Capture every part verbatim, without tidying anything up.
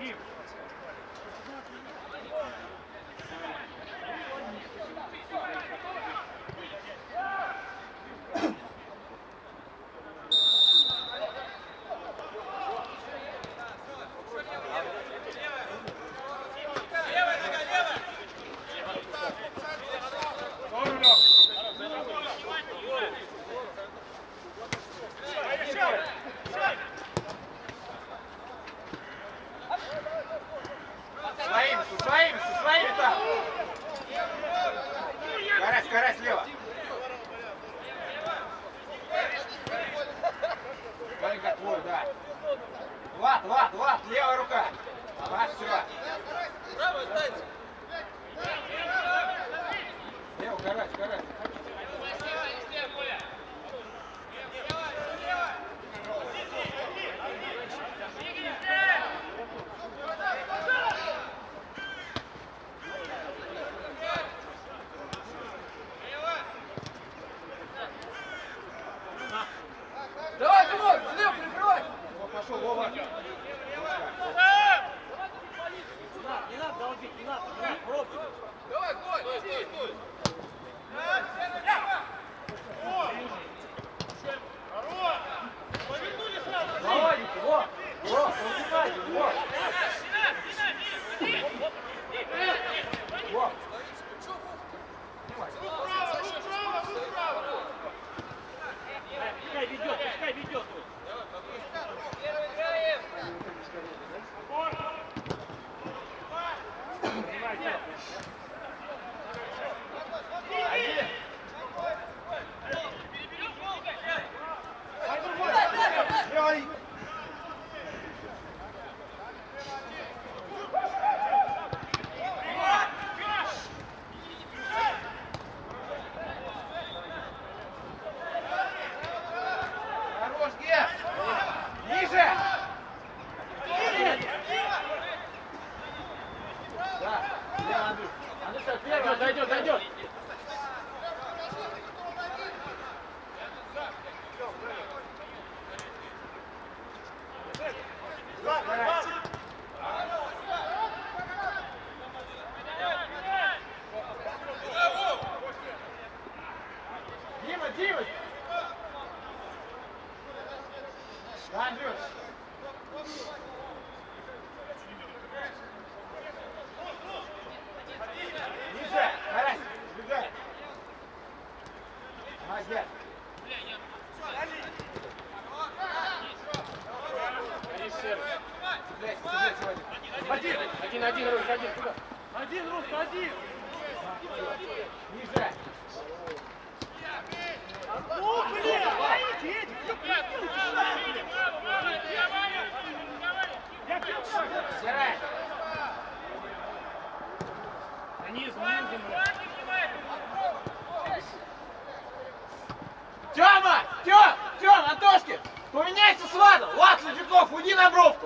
Тёма! Тём! Тём, Антошки! Поменяйся с Владом! Влад Ледюков, уйди на бровку!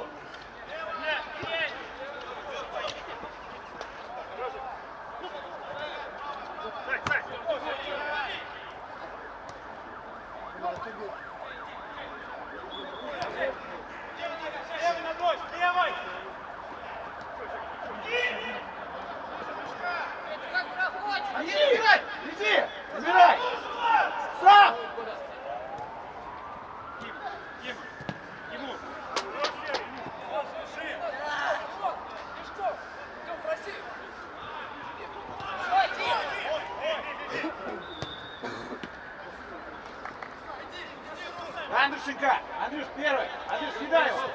Иди, играй! Иди! Убирай! Сам! Андрюшенька! Андрюш, первый! Андрюш, кидай его!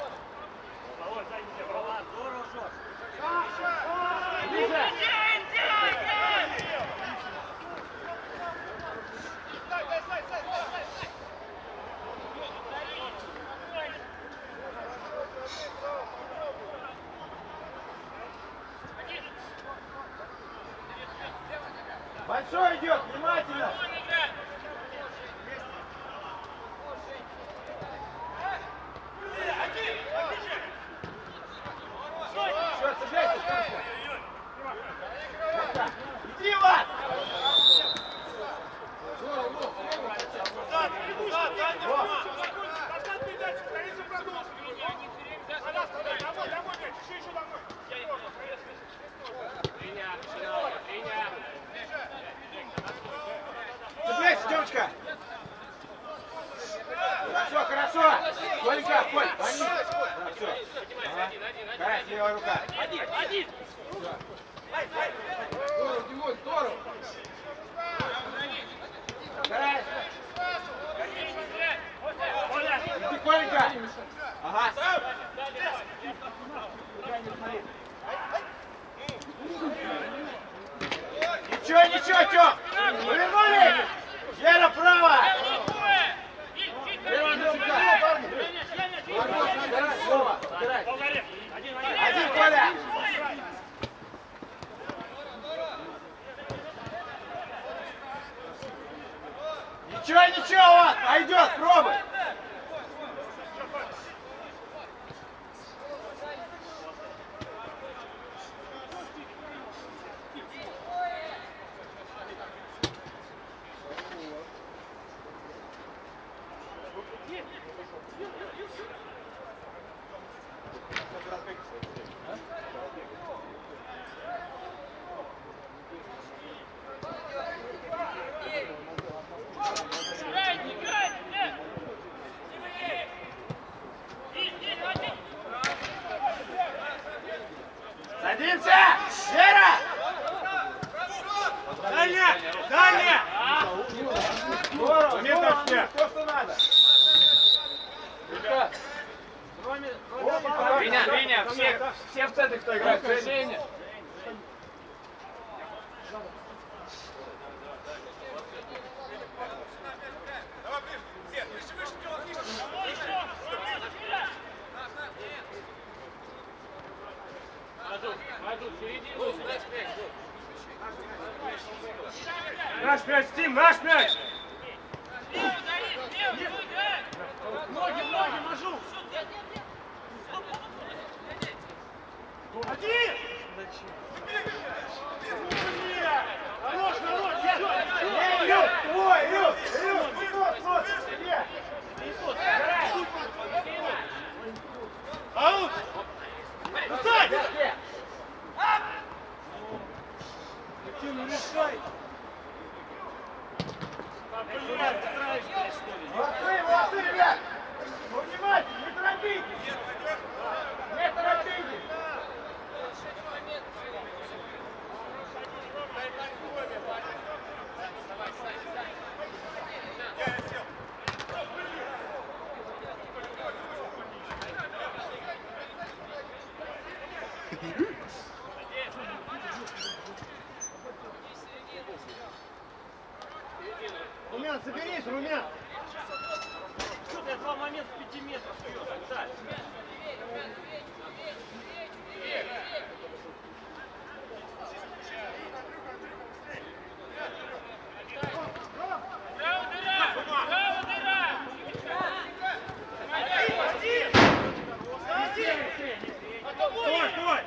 Ближе! Большой идет, внимательно! Все, цепляйся! Иди, Влад! Назад передачу, границу продолжим. Домой, домой, чуть-чуть еще левая рука. Один, один. Здорово, Димон, здорово. Старайся. Тихонько. Ага. Ничего, ничего, Тём. Повернули. Вера, право. Лева на себя. Один, Коля. Ничего, ничего, вот, пойдет, пробуй. Садимся! Вера! Дальня! Дальня! Здорово! Здорово! Все, что надо! Веня, Веня, все, все в центре, кто играет. Женя! Наш мяч, Тим, наш мяч! Ноги, ноги, мажу! Один! Хорош, хорош! Илюх, твой, Илюх! Илюх, вот, вот! Аут! Встань! Ты не мешай! Молодцы, молодцы, ребят! Внимательно, не торопитесь! Не торопитесь! Румян, соберись, Румян! Что ты, два момента в пяти метрах вперед, так? Стой, стой!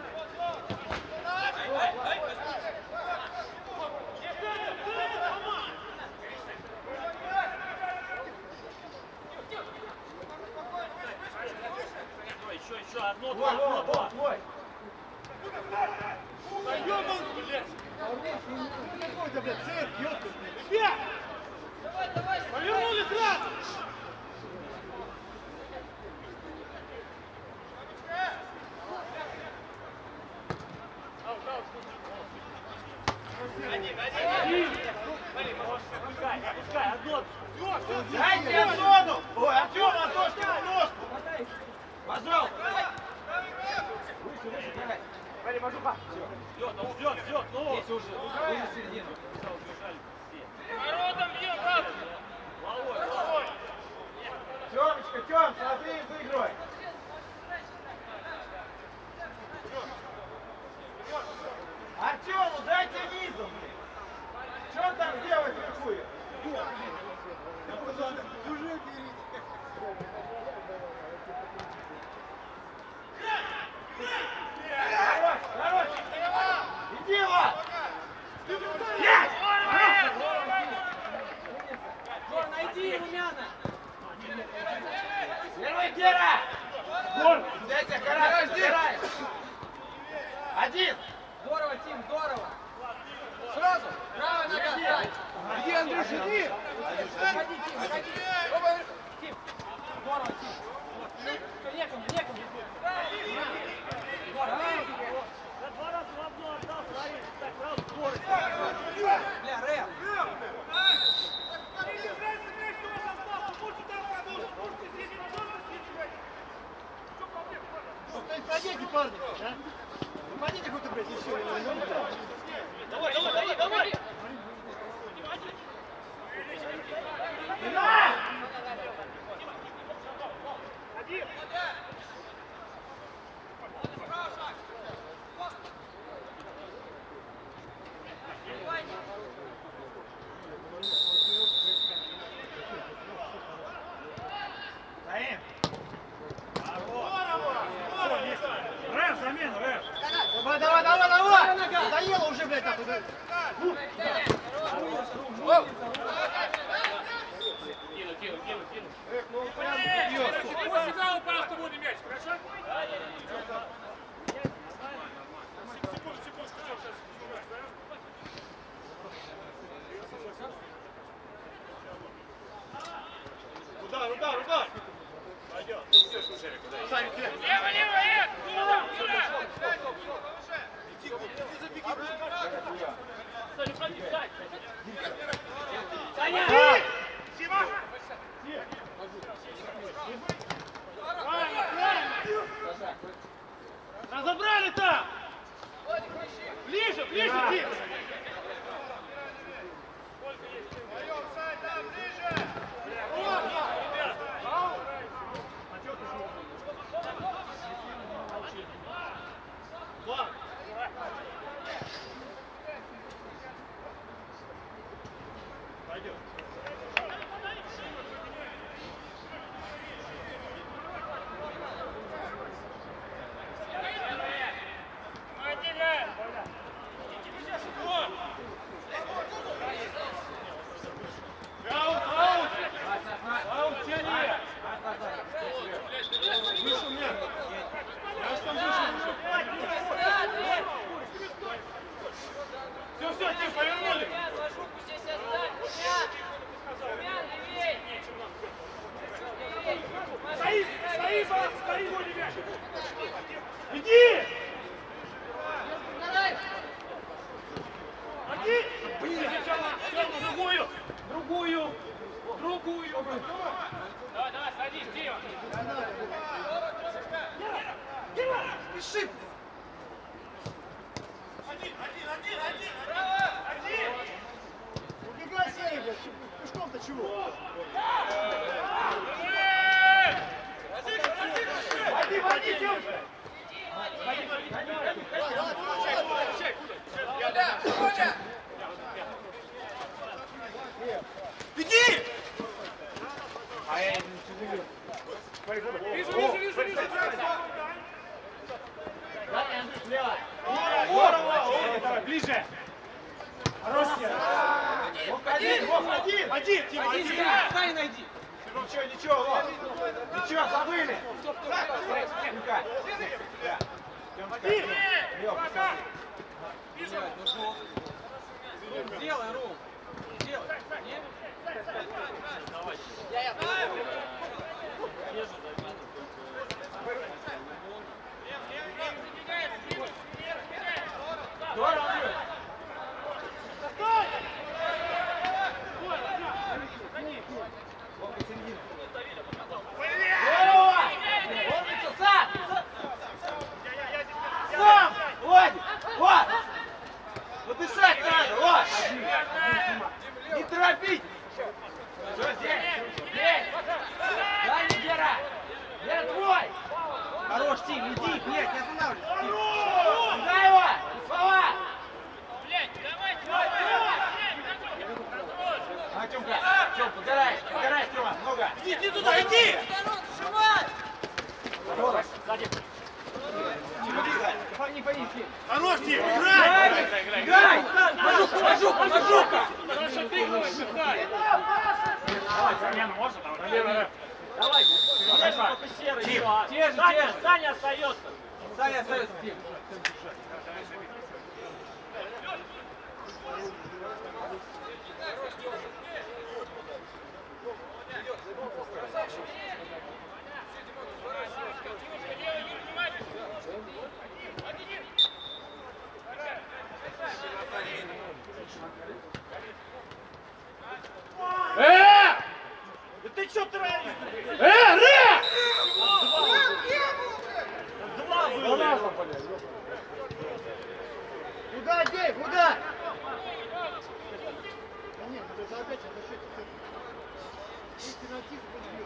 Еще, еще, одно, два, одно, два. Да ёбан, блядь! Какой-то, блядь, цель, ёбан, блядь! Ребят! Давай, давай! Повернули сразу! Один, один, один! Пускай, пускай, одно! Дайте Антону! Ой, Артем, Антон, что ножку! Пожалуйста! Выше, выше, давай! Вали, Мажуха! Ждет, он ждет, ждет, ну! Здесь уже, уже середину. Воротом бьем, правда! Головой, головой! Тёмочка, Тём, смотри за игрой! Артему, дайте низом! Что он там делает вверху? Уже берите! Хорош, хорош! Иди его! Есть! Жор, найди Румяна! Первый Гера! Гор! Дайте, хорошо, забирай! Один! Здорово, Тим, здорово! Сразу! Правая нога! Иди, Андрюш, иди! Выходите, парни, да? Выходите хоть, блядь, и все. Давай, давай, давай, давай! Один! Давай, давай, давай, давай! Надоело уже, блядь, так уже. Кину, кину, кину, кину. Эх, ну он прям бьет. Вот сюда упал с тобой мяч, хорошо? Секунду, секунду, сейчас. Удар, удар, удар! Пойдем. Ты уйдешь уже, куда? Сань, где? Лево, лево, э! Сюда, сюда! Саня, ходи, Сань! Саня! Сима! Разобрали-то! Ближе, ближе, Тим! Вдвоем, Сань, да, ближе! Два! Пойдем. Аут, аут! Аут, тяни! Вышел мне! Я ж там вышел уже! Все, все, Тим, повернули! Стои, стои, стои, гони мяч! Иди! Иди! Блин, Тёма, другую! Другую! Другую! Давай, давай, садись, Дима! Дима, спеши! Один, один, один, один! Один! Убегай, Сергей, блядь, пешком-то чего? Води, води, Тём! Води, води, води! Коля, Коля! Иди! А я не вижу. Вижу, вижу, вижу, вижу! Давай, Андрей, слева! Здорово! Давай, ближе! Хорош, Вов, один, Вов, один! Один, Тим, один! Сань, найди! Ничего, ничего, Вов! Ничего, забыли! Один! Делай, Ром! Делай! Нет? Давай! Здорово, Андрей! Стой! Здорово! Умница, сам! Сам! Вот! Вот! Вот дышать надо! Вот! Не торопить! Все, здесь! Здесь! Дай, Гера! Гера, твой! Хорош, Тим, иди! Нет, не останавливайся! Дай его! Слова! А, Тёмка, Тём, подгорай, подгорай, Тёма, много. Иди, иди туда, иди! Хорош, сзади. Тима, тихо, не боись, Тим. Хорош, Тим, играй! Играй! Мажука, мажука, мажука! Хорошо, ты говоришь, дай! Давай, замену можно? Давай, давай. Только серый. Тим, Те же, Саня, те же. Саня остается. Саня остается, Тим. Э! Да ты чё травишь? Э, Ре! Два было. Куда, бей, куда? Да нет, ну это опять это счет. Есть пенальти, пусть бьет.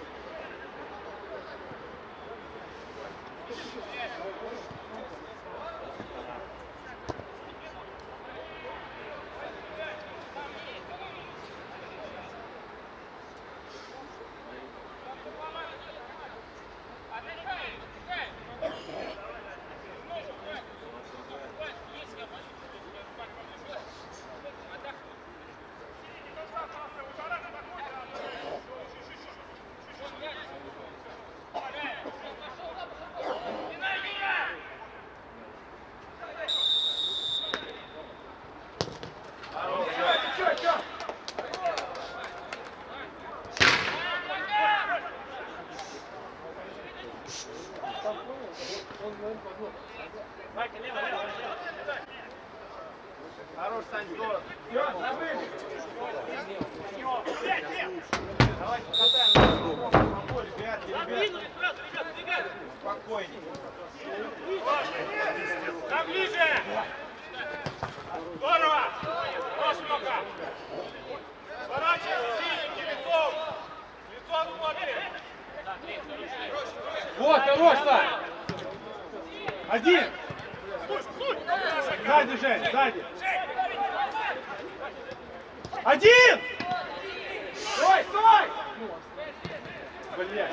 Хорош, Сань, здорово. Все, забыли. Давайте покатаем на поле. Ребят, спокойнее. Там ближе! Здорово! Хорош, Лёка! Сворачивайся, синенький, лицом! Лицом смотри! Вот, хорош, Сань. Один. Сзади, Жень, сзади. Один! Стой, стой! Блядь.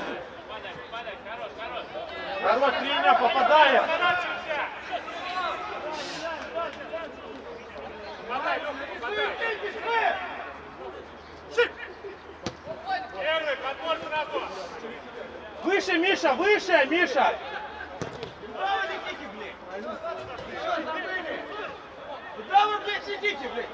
Хорош, тренер, попадаем. Подай, Лёка, подай! Первый, подбор сразу! Выше, Миша, выше, Миша! Куда вы летите, блядь? Куда вы, блядь, сидите, блядь?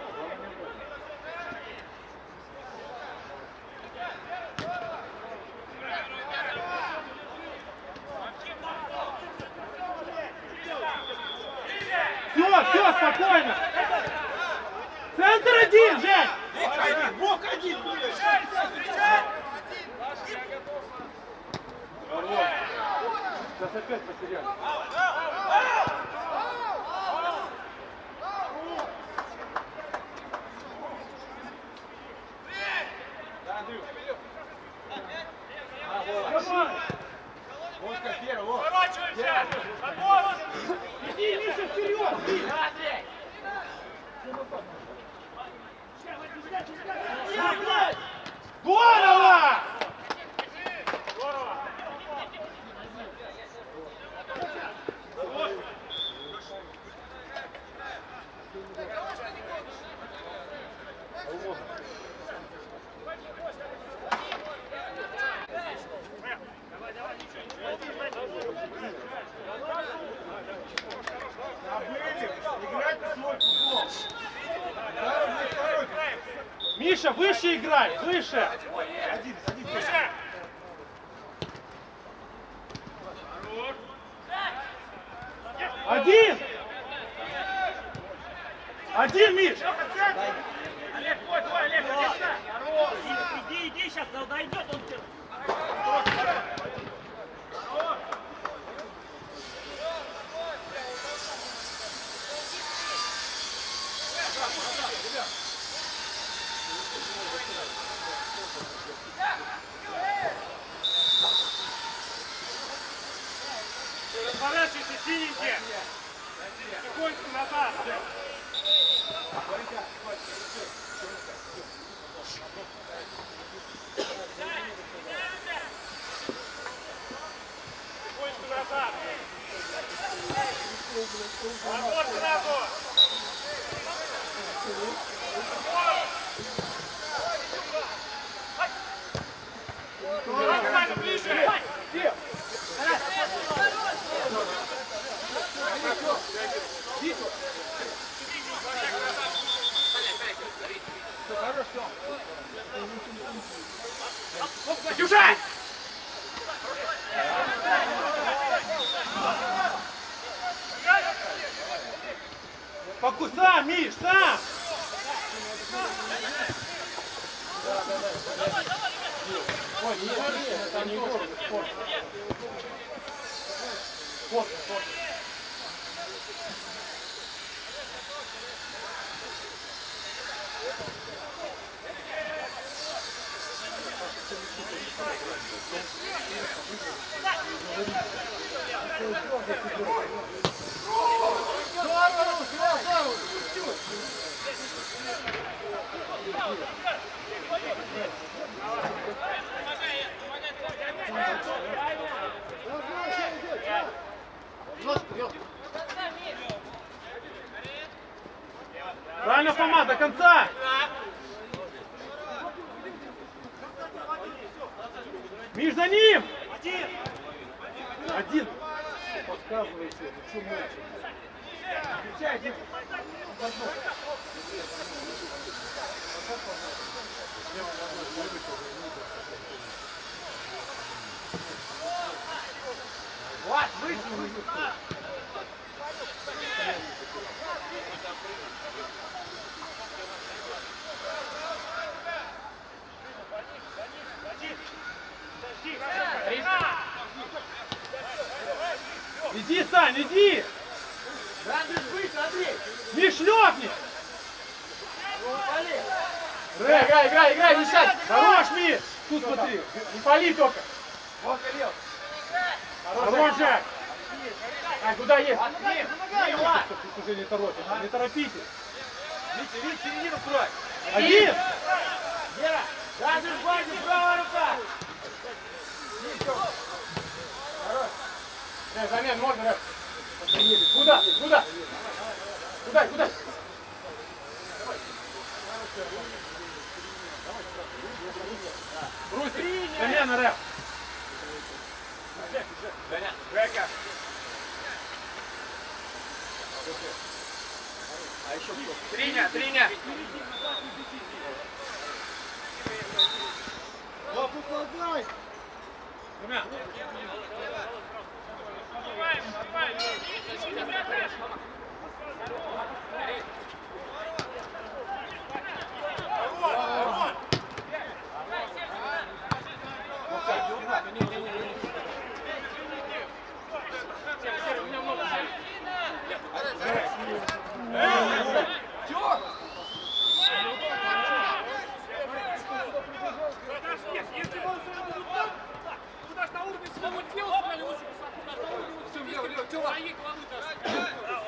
Все, все, спокойно! Центр один, Жень! Один, Вовк один, блядь! Сейчас опять потеряли. Вовка первый, Вовк! Сворачиваемся! Подбор! Иди, Миша, вперед! Андрей! Здорово! Здорово! Миша, выше играй, выше! Один, один, выше! Один! Один, Миш! Олег, твой, твой, Олег, Олег! Иди, иди, сейчас дойдет он тебе. Разворачивайся, синенький! Тихонько назад! Тихонько назад! Подбор сразу! Оксана, ближе! Южай! Покуй, сам, Миш, сам! Ой, не, там не спорт, спорт. Спорт, спорт. Правильно, Фома, до конца! Миш, за ним! Один! Один! Подсказывайте, ну что молча? Включай, один! Вот, вышел! Иди, Сань, иди! Не шлепни! Играй, играй, играй, играй, не сядь! Хорош, Миш! Тут смотри, не пали только! Хорош же! А, куда есть? Тут уже не торопится, не торопитесь! Витя, Витя, середину крой! Один! Вера, даже в базе правая рука! Да, замен можно, да? Куда? Куда? Куда? Куда? Руси, замена, рэп. Жека! А еще кто? Триня, Триня! Попадай! Румя! Если бы он был там, куда ж на уровне своего тела сыграли лучше высоко, на уровне все, лево, лево, Тёма. Своей головы даже.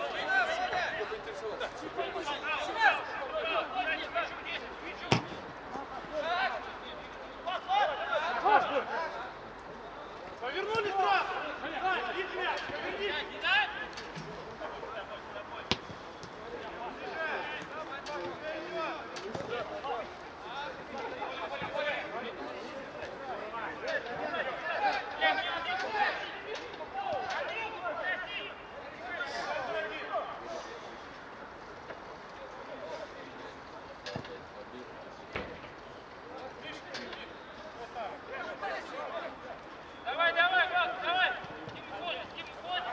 Повернули сразу! Иди мяч, поверни! Давай, давай, Влад, давай! Дима, ходит, Дима, ходит!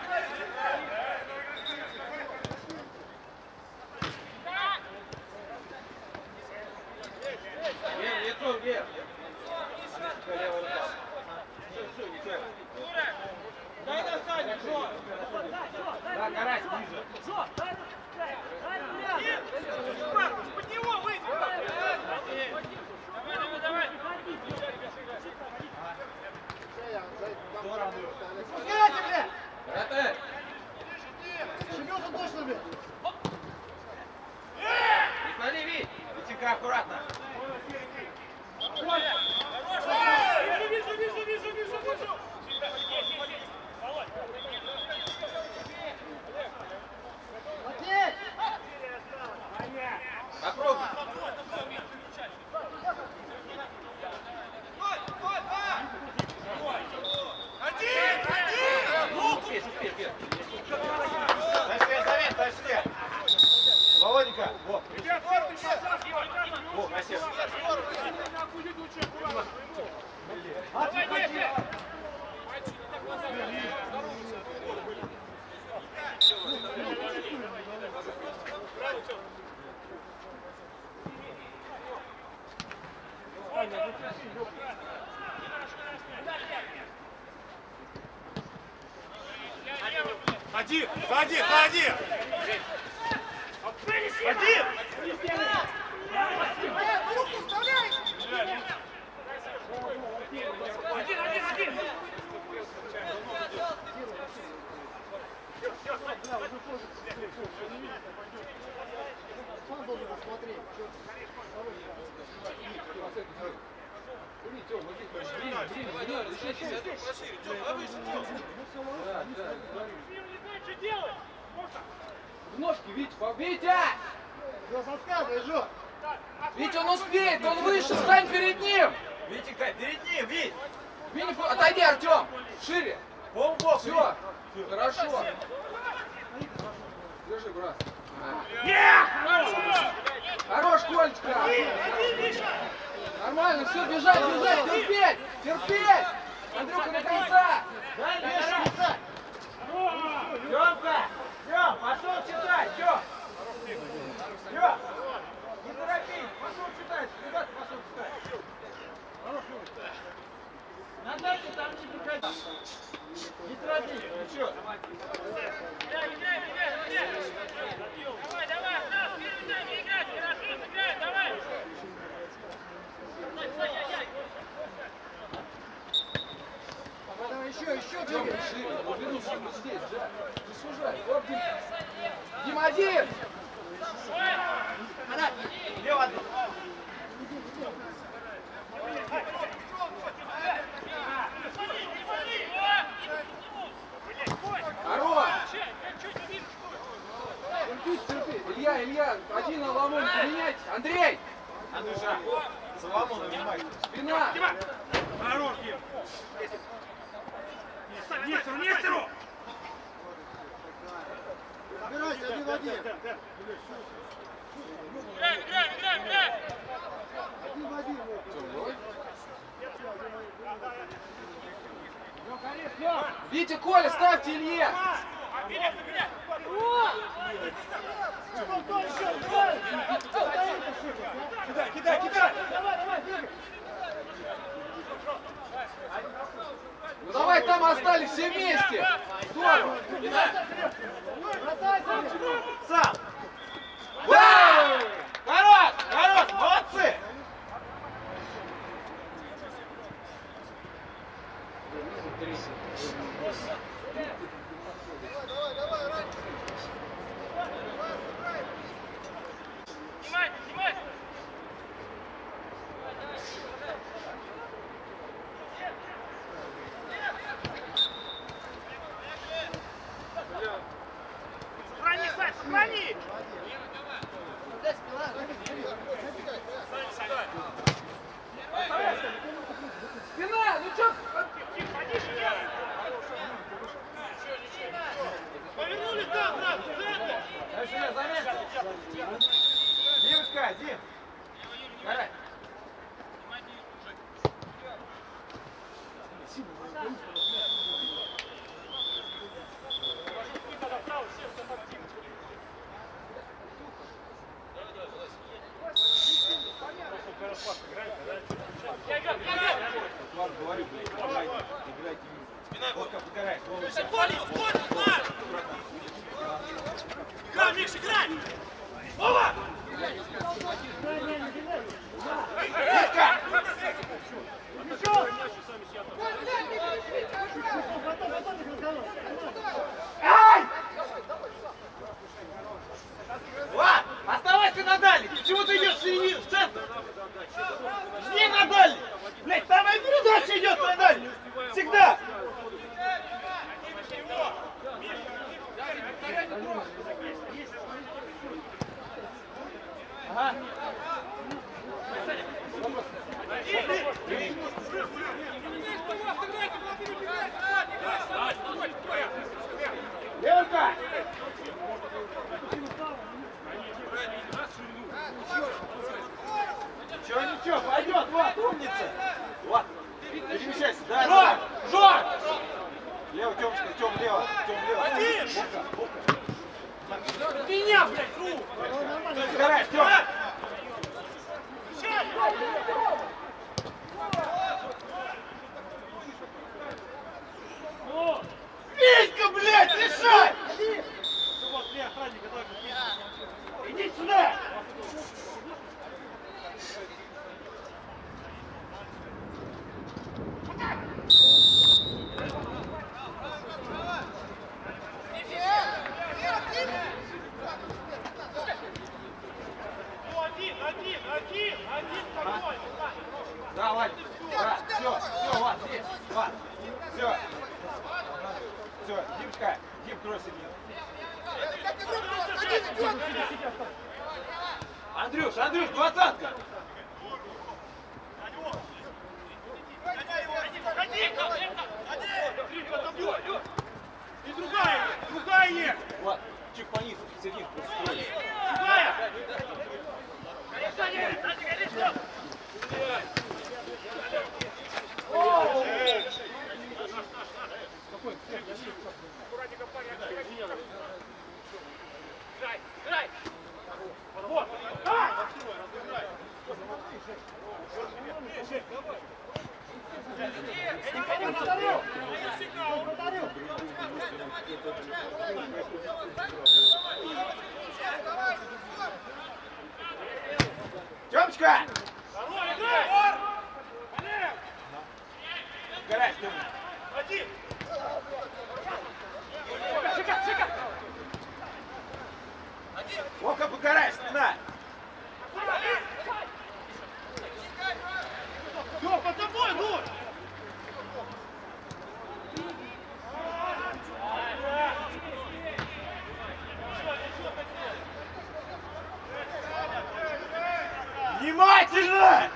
Вер, лицо вверх! Левая рука. Все, все, ничего. Дай на Саню, Жо! Да, Карась, ниже. Жо, дай на край! Дай на мяч! Маркус, под него выйди! Давай, давай, давай! Пускайте, бля! Ратэ! Шумётся точно, бля! Не смотри, Вить! Витенька, аккуратно! Вижу, вижу, вижу, вижу, вижу! Попробуй! Один! Один! Успей, успей, успей! Дальше, Завет, дальше! Володенька, вот! Ребят, первый шаг, ребята! Вот, красиво! Будет лучше, аккуратно! Давай, Дефи! Один! Один! Один! Один! Один, один, один! Сам должен посмотреть. Что делать? В ножки, Витя! Витя! Витя, он успеет, он выше, стань перед ним! Витенька, перед ним, Вить! Винни, отойди, Артем! Шире! Полбок! Все! Хорошо! Держи, брат! Хорош, Колечка! Нормально, все, бежать, бежать, терпеть! Терпеть! Андрюха, до конца! Дай Миша писать! Тёмка! Тём, пошел читать, Тём! Тём! Не торопись, пошел читать! Ребята, пошел читать! На даче там не приходи! Не торопись, ну чё? Играй, играй, играй, играй! Давай, давай, Стас, первый тайм играть, хорошо сыграй, давай! Давай еще, еще двигай! Шире, глубину вот здесь, да! Не сужай! Вот, Дим! Дим, один! Лево один! Хорош! Терпи, терпи! Илья, Илья, один на ломон поменять! Андрей! Андрюша, Соломон, внимай! Спина! Хорош, Дим! Нестеру, Нестеру! Собирайся, один в один. Играй, играй, играй, играй! Один в один. Витя, Коля, ставьте Илье! Кидай, кидай, кидай! Ну давай, там остались все вместе! Здорово! Сам! Да! Хорош! Хорош! Молодцы! Снимайте, снимайте! Сохрани, Сань, сохрани! Спина! Ну чё? Повернулись, да, брат, в центр! Дальше, заметь! Димочка, Дим! Давай! Говорю, блядь, играйте, играйте. Вот как угорает. Играй, Миш, играй! Вова! Витька! Ай! Влад, оставайся на дальней! Почему ты идешь в середину, в центр? Жди на дальней! Блядь, там и передача идет на дальней! Всегда! Ага. Левка! Ничего, ничего, пойдет, вот, умница! Вот, перемещайся, да, да. Жор! Лево, Тёмочка, Тём, лево, Тём, лево. Один! Меня, блядь, ру! Сгорай, Тём! Витька, блядь, решай! Иди сюда! Один, один, один, один спокойно. Да, Вань, да, все, все, Влад, здесь, Влад, все. Все, Димочка, Дим, крой середину. Андрюш, Андрюш, двадцатка! И другая, другая есть. Влад, чуть пониже, серединку просто. Другая. Тёмочка! Гараж, Тёма. Один. Вовка, покарай, на! Всё, под тобой, ну! Внимательно!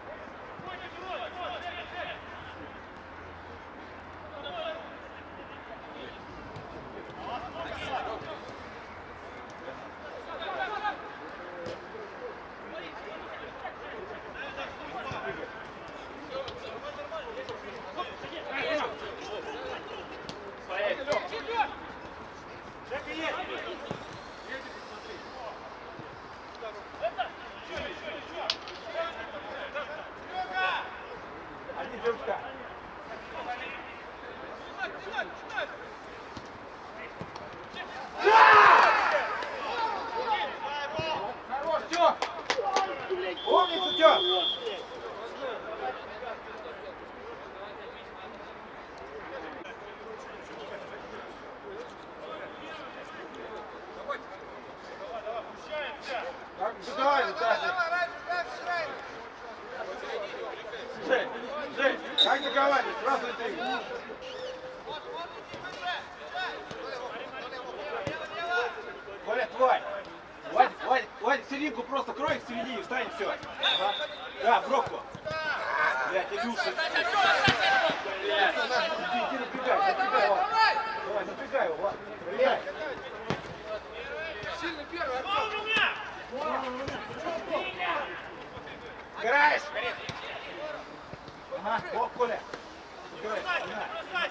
Один, Тёмочка. Хорош, Тём! Умница, Тём! Давай, Наташа. Жень, Жень, как договаривались, сразу ты. Коля, твой. Вадик, Вадик, Вадик, серединку просто крой, в середине встань, все. Ага. Да, бровку. Блядь, Илюша. Блядь, иди, иди, напрягай, напрягай, Влад. Давай, напрягай его, Влад. Блядь. Сильный первый. Играешь? Ага, вот, Коля. Играешь, ага.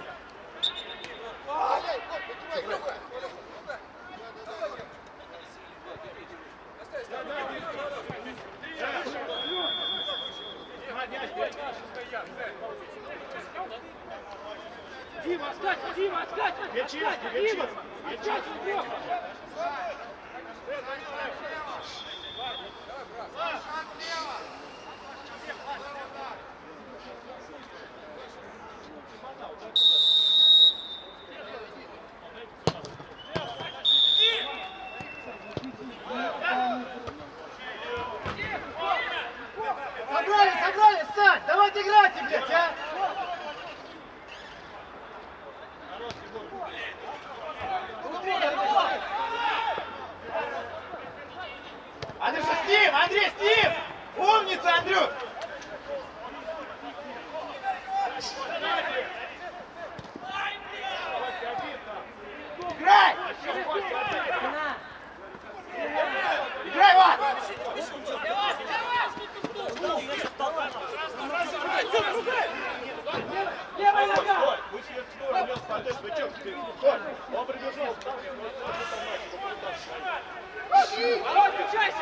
Дима, отскать, Дима, отскать! Вечерский, Дима! вечерский. Отскать, Дима! Собрались, собрались, Сань! Давайте играйте, блядь, а! Андрюша, с ним! Андрей, с ним! Умница, Андрюш! Играй! Играй, Влад! Левая нога! Он прибежал. Ворот, включайся!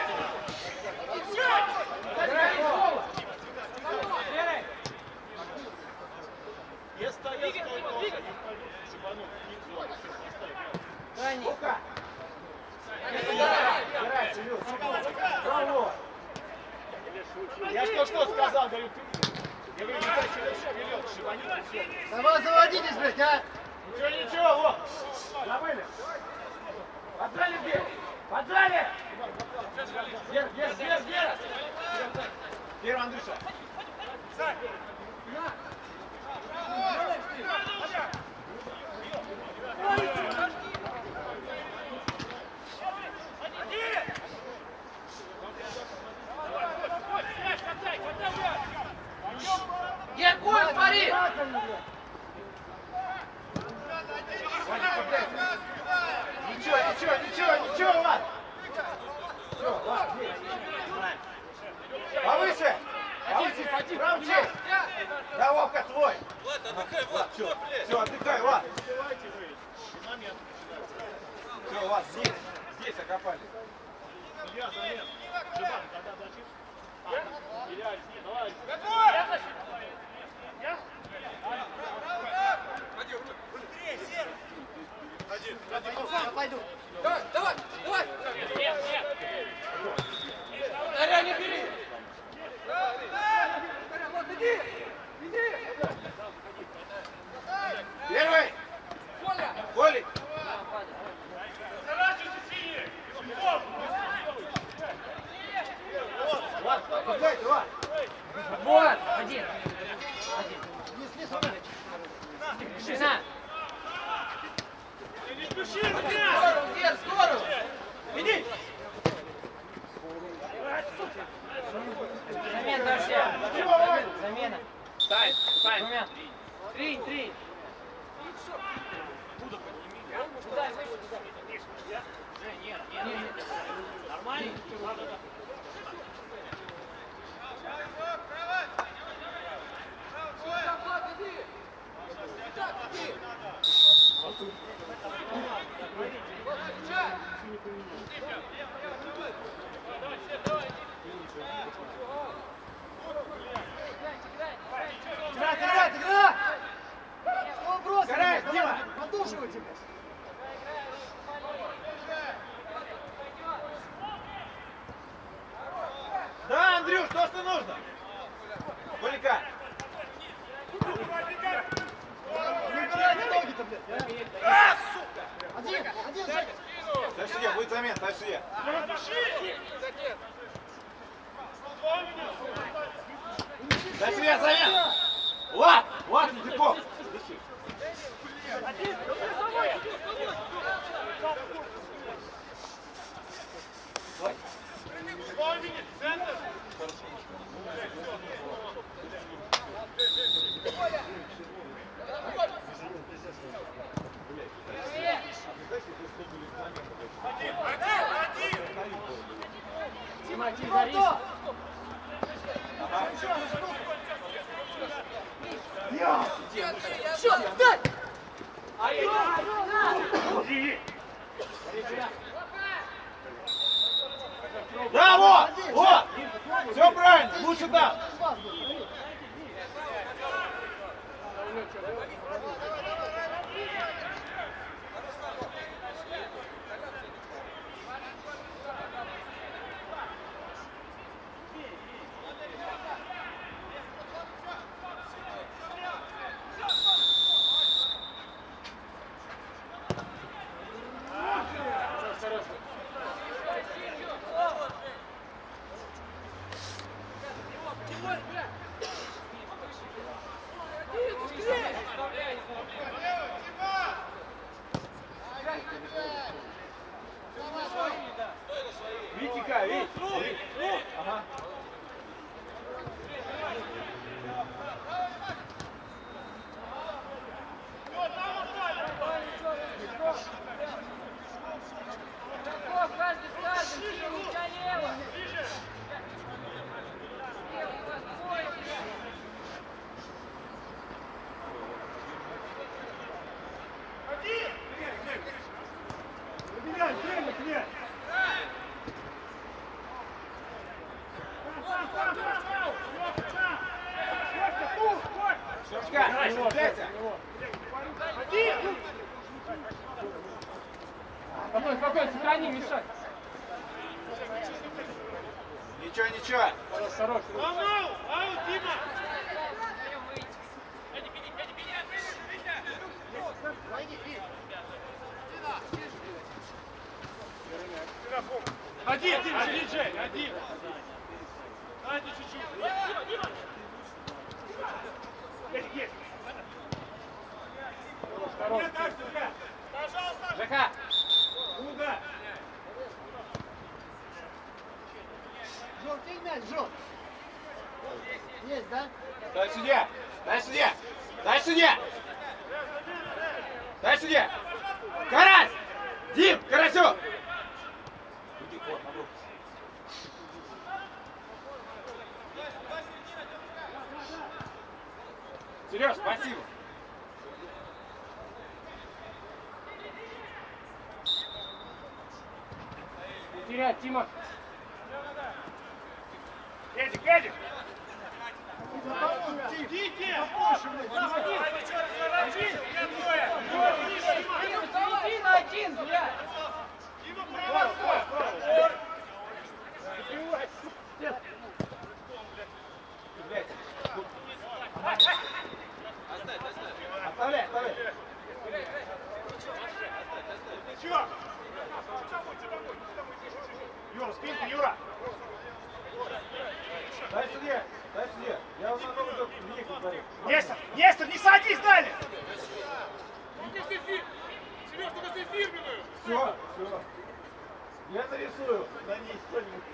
Я стоял, Двигай, стоял, Дима, двигай! шибанул внизу, Крайний. Лука! Играй, Илюш! Браво! Я что, что сказал, говорю, ты... Я говорю, не знаю, что велел, шибанил и все. Давай заводитесь, блядь, а! Ничего, ничего, вот! Забыли! Поджали дверь! Поджали! Вверх, вверх, вверх, вверх! Первый, Андрюша! Вот, здесь, здесь окопали. Илья, замена. Жибан, тогда зачем? Илья, нет, давай. Я? Один, Я пойду. Давай, давай, давай! Нет, нет. Дарья, не бери! Вот, иди! Иди! Первый! Коля! Коля! Заворачивайся синие! Ладно, побеждай, два! Вот, один. Вниз, вниз, вниз. Тишина. Не спеши, Матвей! Здорово, Дед, здорово! Иди! Замена, Дарья. Замена. Сань, Сань! Двумя. Три, три. Туда, выше, туда. Нет, нет, нет. Нормально? Захват, иди! Так, иди! Вот, встречай! Играть, играть, играть! Что бросил? Играй, Давай, Дима! подушивайте, блядь. Да, Андрюш, то, что нужно! Коляка! Не убирайте ноги-то, блядь. А, сука! Один, один, Жень. Дай судья, будет замена, дай судья. Дай судья, замена! Вот, вот, Никитов! Тимати, Борис. Что, дай! Да, вот, вот! Все правильно, лучше там! Витика, Вить! Ага. Каждый с каждым, не лево. Убегай, время, князь! Шевчка, дайся! Спокойно, спокойно, сохрани, мешай. Ничего, ничего! Хорош, хорош. Ау, ау, Дима! Один, один, один, Жень, один. Дайте чуть-чуть. Есть, есть. Хорош. Пожалуйста. ЖК. Куда? Жёлтый мяч, жёлт. Есть, да? Дай судья! Дай судья! Дай судья! Дай судья! Карась! Дим, Карасю! Сереж, спасибо! терять, Тима. Эдик, Эдик! Идите! Иди на один, блядь! Оставляй, оставляй. Чё? Юра, спинка, Юра! Дай судья, дай судья. Я вот на новый не говорю. Нестор, Нестор, не садись дали! Сереж, только ты фирменную! Все, все. Я нарисую на ней что-нибудь.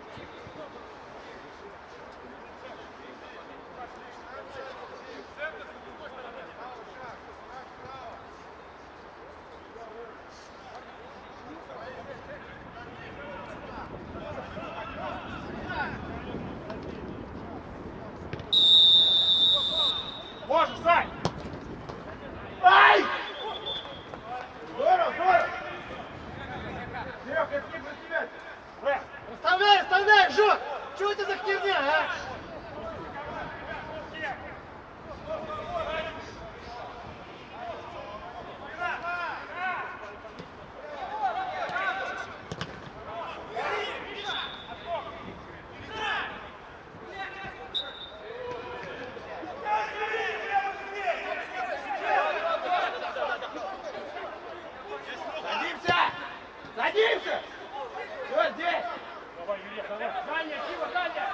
Можно, Сань! Ай! Здорово, здорово! Серег, это не про тебя. Рэм, Оставляй, оставляй, Жор! Чего это за херня, а? Садимся! Садимся! Все, здесь! давай, Юрий, давай! Даня, Тима, Даня!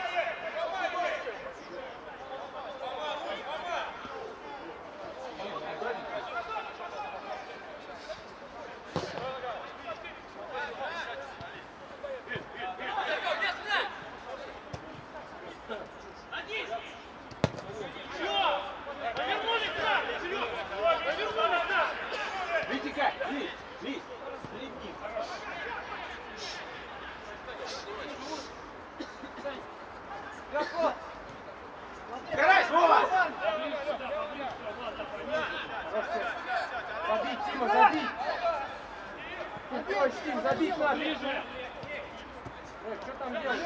Витика, Вить, Вить, следи. Карась, Вова! Забить, Тима, забить. Петрович, Тим, забить надо. Ближе! Ой, что там делать?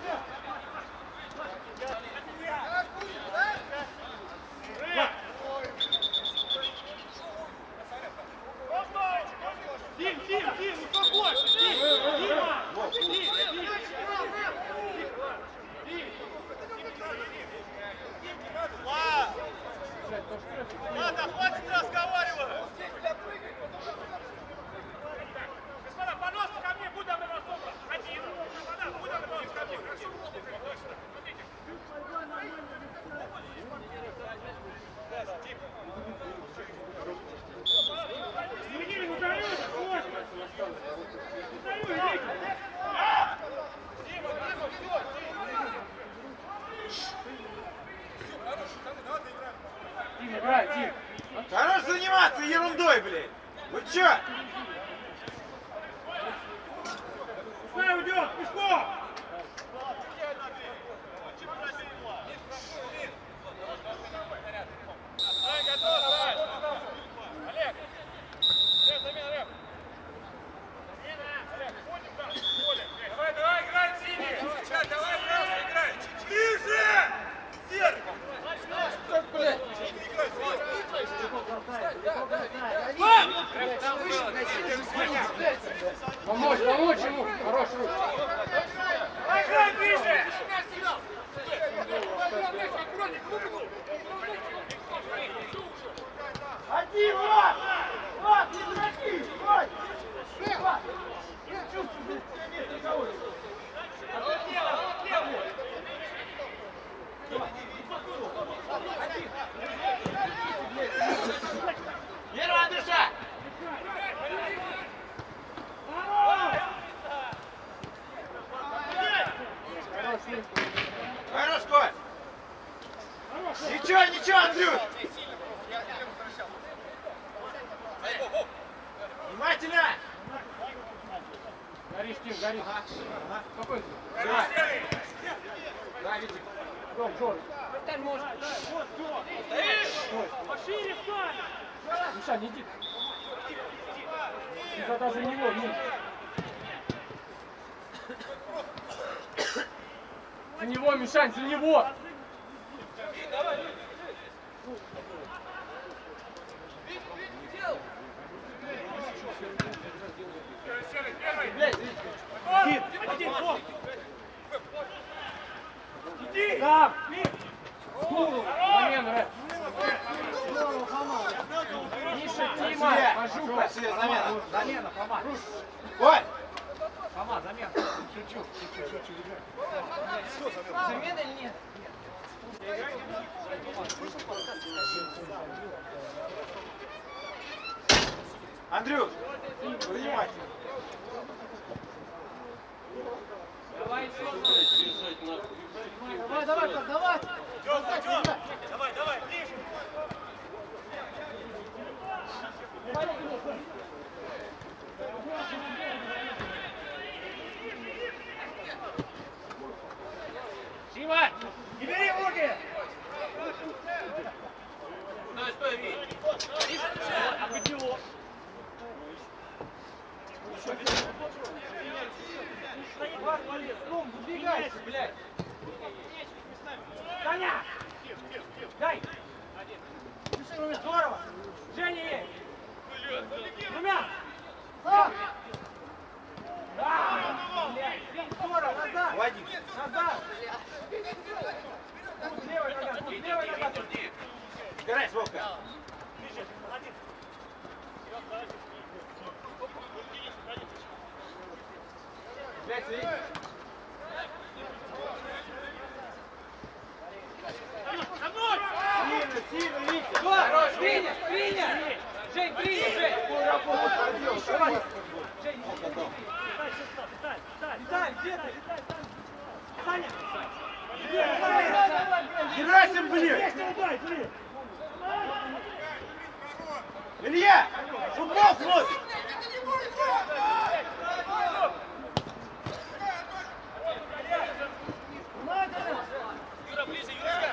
Дим, Дим, Дим, успокойся! Дим, Дима! Дим, Дим! Ладно, хватит разговаривать! Господа, пожалуйста, ко мне, будь добры, Ростова! Один! Господа, будь добры, ко мне, хорошо? Смотрите! Извини, ударю! Ударю, Вик! Тим, играй, Тим. Хорош заниматься ерундой, блядь! Вы чё? Пускай уйдет, пешком! Олег! Олег, замена, Олег! Олег, ходим, да, ходим! Давай, давай, играй, Синий! Сейчас, давай, сразу играй! Ближе! Серый! Помочь, помочь ему. Хороший рук. Играй ближе! Один, вот! Вот, не дураки! Вот! Вот! Я чувствую, что у тебя нет никого. Первая дыша! Хорош, Коль! Ничего, ничего, Андрюш! Внимательно! Горишь, Тим, горишь. Спокойно. Давай! Да, Витик. Жор, Жор. Пошире встань! Миша, не иди. Ты тогда за него, ну. Мишань, за него! Один, один, вот. Иди! Сам! Замена, Рэд! Миша, Тима! Пожука! Замена. Замена, Фома! Ой! Фома, замена! Шучу, шучу, шучу, ребят. Замена или нет? Андрюш, принимай. Давай, Давай, давай, давай. Давай, давай, ближе. Дима! Не бери в руки! Стой, стой, Вить! А почему? Ром, выдвигайся, блядь. Таня! Дай! Пиши, Румя, здорово. Женя есть! Румян! Сам. Да! Блядь, здорово, назад! Вадик. Назад! Тут левая нога, тут левая нога! тут. Убирайся, Вовка. Блядь, смотри! Сильно, сильно, Витя. Хорош, принял, принял! Жень, принял, Жень! Какую работу проделал? Жень, Виталь, где ты? Саня! Герасим, блин! Илья! Футбол смотрит! Юра, ближе, Юра!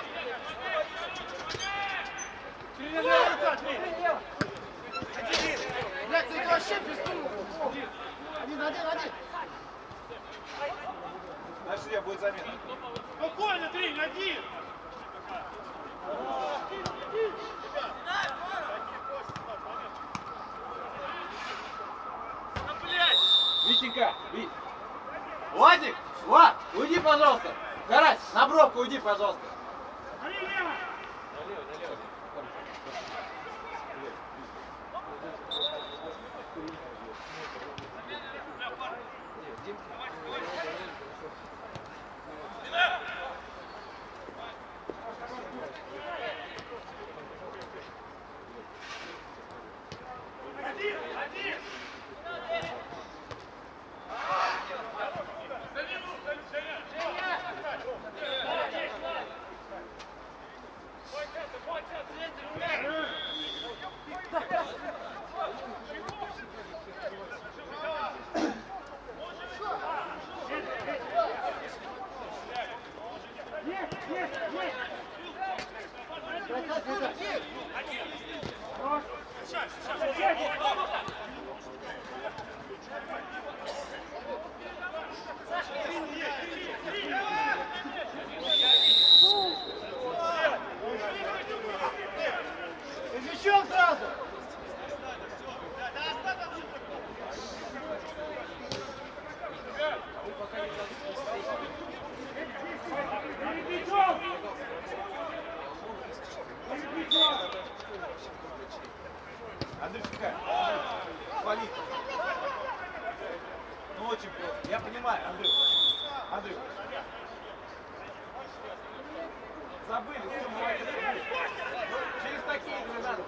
Блядь, ты вообще без тура. Один, один, один. Значит, я будет замена. Спокойно, Тринь, один! Да, блядь! Витенька, Вить. Владик, Влад, уйди, пожалуйста. Карась, на бровку уйди, пожалуйста. Мячом сразу. Андрюшка, вали. Ну очень просто. Я понимаю, Андрюх. Андрюх. Забыли, все, молодец. Через такие игры надо.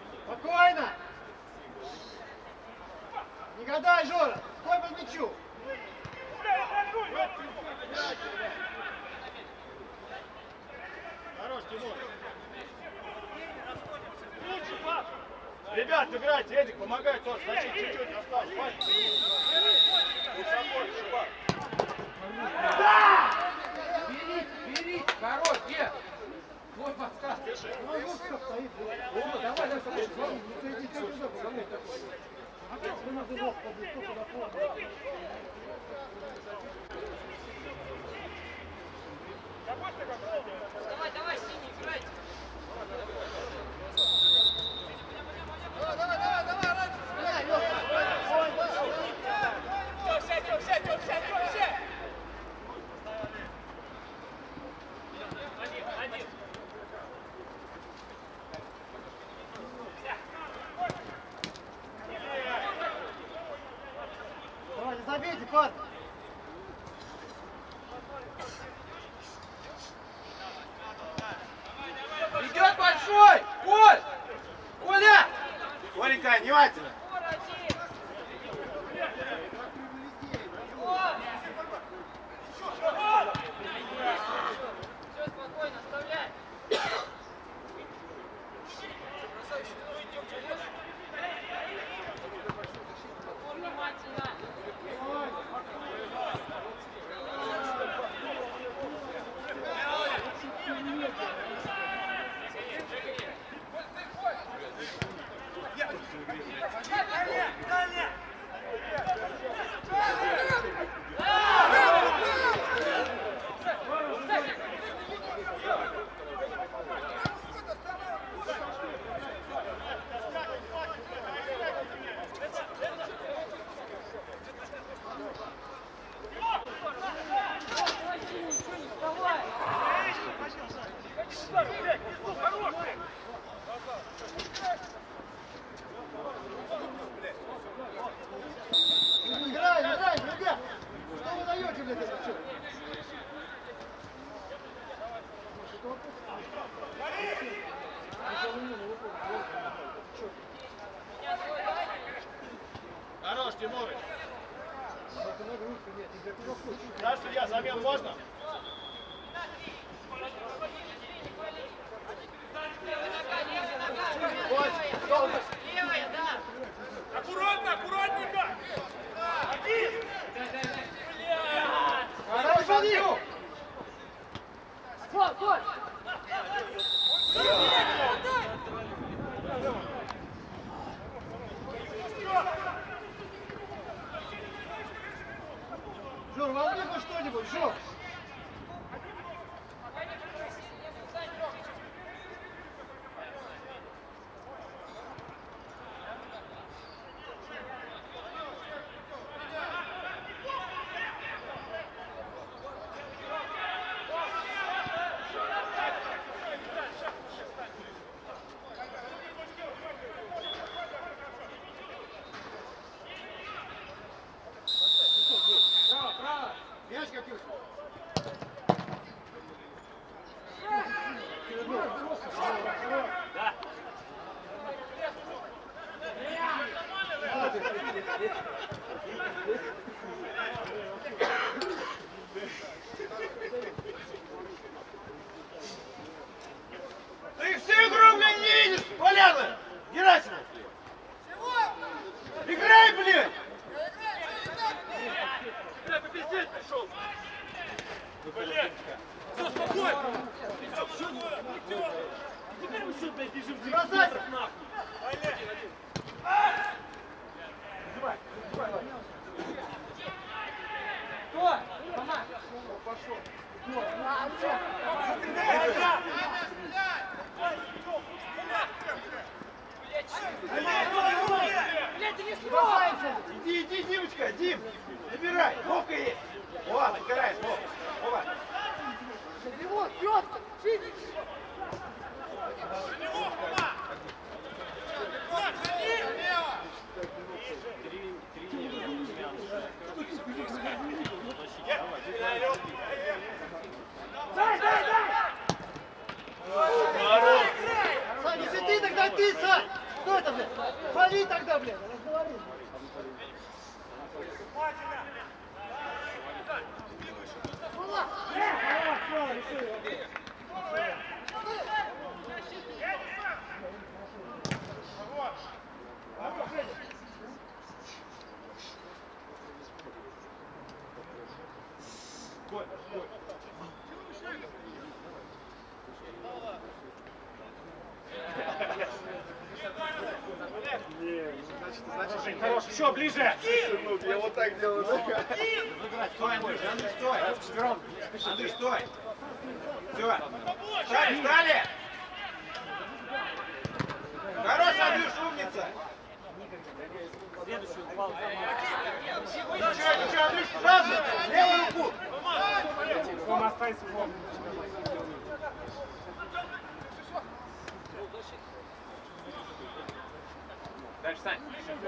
Спокойно. Не гадай, Жора. Стой под мячу. отыграйте, Эдик, помогай тоже. Зачем чуть-чуть осталось? Да! Бери, бери. Хорош, где? Вот подсказка. Ну, вот что стоит. О, давай, давай, давай. Ну, иди сюда, пацаны. Вы на дымок побудь, кто куда помнит. Давай, давай, синий, играйте. Давай, давай, давай, давай, раньше. Бля, Лёха. Тёся, тёся, тёся, тёся. Один, один. Давай, не забейте, парни. Идет большой! Коль! Коля! Коленька, внимательно. Все, спокойно, оставляй. Внимательно. Играй, играй, ребят. Что вы даете, блядь, это что? Хорош, Тимурыч. Дальше я, замен можно? Левая, да. Аккуратно, аккуратненько. Давай, смотри! Стой, стой! Жор, возьми хоть что-нибудь, Жор! Право, право! Мяч катился! Да. Ты всю игру, блядь, не видишь, Поляна! Герасимов! Играй, блядь! Бля, попиздеть пришел. Блядь. Все, спокойно. Все, все, все. Теперь мы что, блядь, бежим в Бросайся! нахуй. Давай, давай, давай! Стой! Команд! Пошел! А, что? Блядь, ты не смог! Бросаемся! Иди, иди, Димочка, Дим! Набирай, Вовка есть! Вот, набирай, Вов! Вова! Его, Петр! Шире! Дай, дай, дай! Сань, если ты, тогда ты, Сань! Что это, блядь? Фали тогда, блядь! Разговори. Ну ладно. Давай, всё, реши. Бой, бой. Не, значит, значит, Жень, хорош, еще ближе. я вот так делаю. Стой, Андрюш, Андрюш, стой. Вчетвером. Андрюш, стой. Все. Встали, встали. Хорош, Андрюш, умница. Ничего, ничего, Андрюш, сразу. Левую руку. Рома, останься в лоб. Дальше, Сань.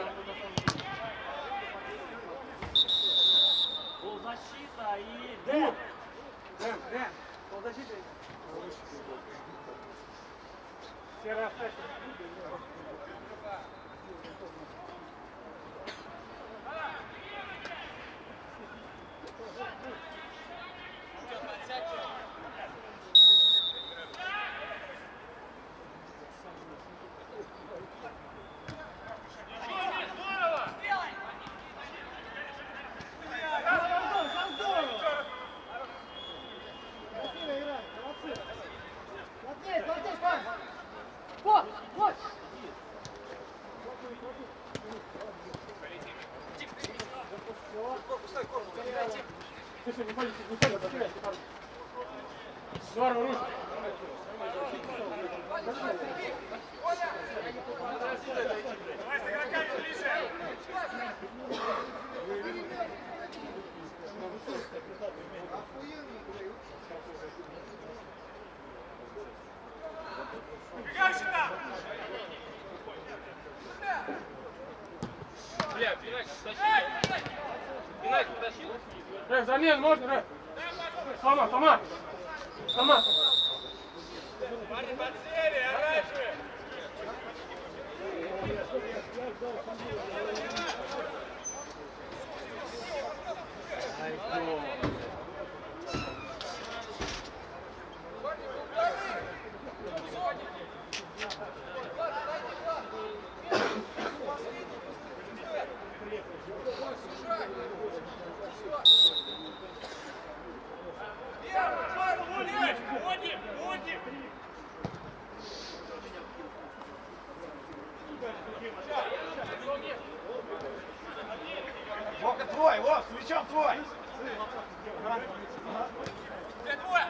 Ползащита и Дэн. Дэн, Дэн. Ползащита. Серый оставь. Вот, вот! Слушай, не ходите, не ходите, потеряйте, парни. Здорово, руки. Давай с игроками ближе. Убегай сюда! Бля, Пинак, тащи. Пинак, тащи. Рэк, замен можно, Рэк? Тома, Тома. Тома. Парни подсели, оранжевые! Уходим, уходим! Вовка твой, Вов, с мячом твой. Где твой?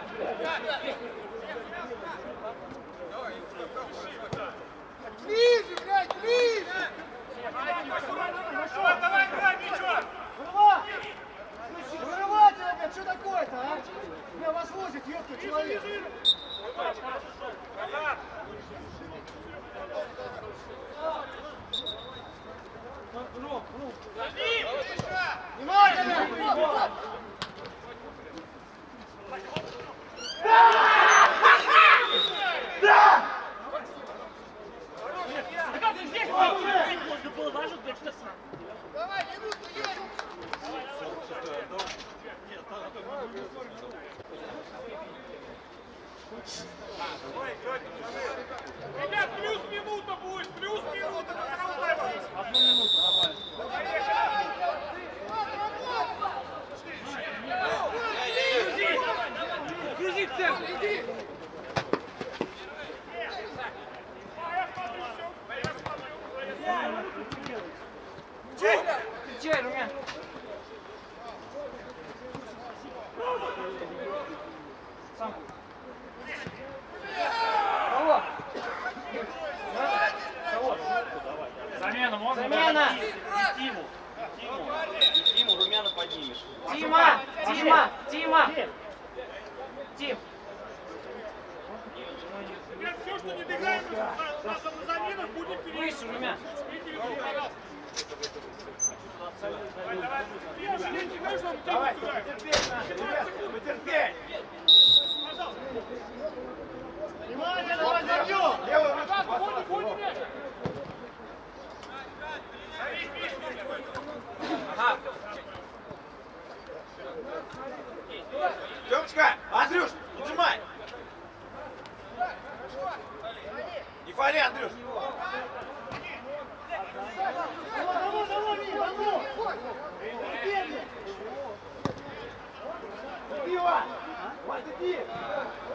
Ближе, блядь, ближе! Давай, давай, играй, мячом! Вырва! Вырыватель, блядь, что такое-то, а? Меня вас возит, ёпта, человек. Назад! Внимательно! Да! Да как ты здесь можно было ложить, блядь, что сам? Давай, минуту, есть! Ребят, плюс минута будет, плюс минута, настраивайтесь! Одну минуту добавить. Грузи в центр. Я смотрю, все, я смотрю. Кричай, Румян. Сам. Кого? Кого? Замена можно? Замена. И Тиму. Тиму. И Тиму Румяна поднимешь. Тима, Тима, Тима. Тим. Ребят, все, что не доиграем на, на, на заменах, будет перейти. Выше, Румян. Давай, давай. Я же не знаю, что он Давай, Тиму сюда. потерпеть надо, ребят, потерпеть. Внимательно, возьмем! Левую ручку Ходи, поставь. ходи, мяч. Ага. Тёмочка, Андрюш, нажимай. Не фали, Андрюш. Давай, давай, давай, давай! Вась! Вась, иди!